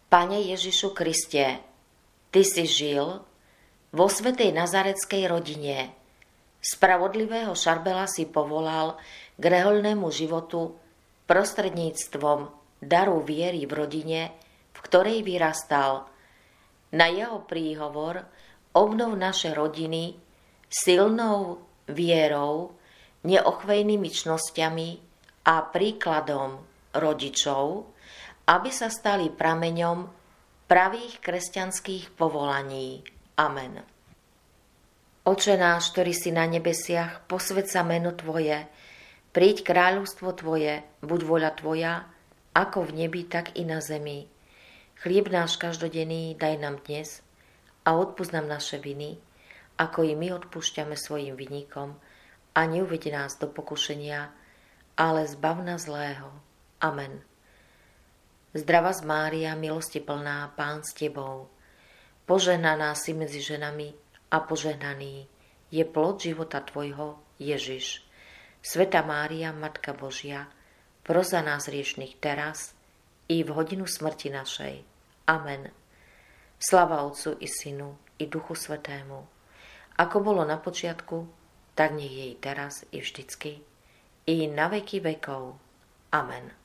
Pane Ježišu Kriste, Ty si žil vo svätej nazareckej rodine. Spravodlivého Šarbela si povolal k rehoľnému životu prostredníctvom daru viery v rodine, v ktorej vyrastal. Na jeho príhovor obnov naše rodiny silnou vierou, neochvejnými čnosťami a príkladom rodičov, aby sa stali prameňom pravých kresťanských povolaní. Amen. Oče náš, ktorý si na nebesiach, posväť sa meno Tvoje, príď kráľovstvo Tvoje, buď vôľa Tvoja, ako v nebi, tak i na zemi. Chlieb náš každodenný daj nám dnes a odpusť nám naše viny, ako i my odpúšťame svojim vinníkom, a neuveď nás do pokušenia, ale zbav nás zlého. Amen. Zdravá Mária, milosti plná, Pán s Tebou, požehnaná si medzi ženami a požehnaný je plod života Tvojho, Ježiš. Svätá Mária, Matka Božia, pros za nás hriešnych teraz i v hodinu smrti našej. Amen. Sláva Otcu i Synu i Duchu Svätému, ako bolo na počiatku, tak nech je i teraz i vždycky, i na veky vekov. Amen.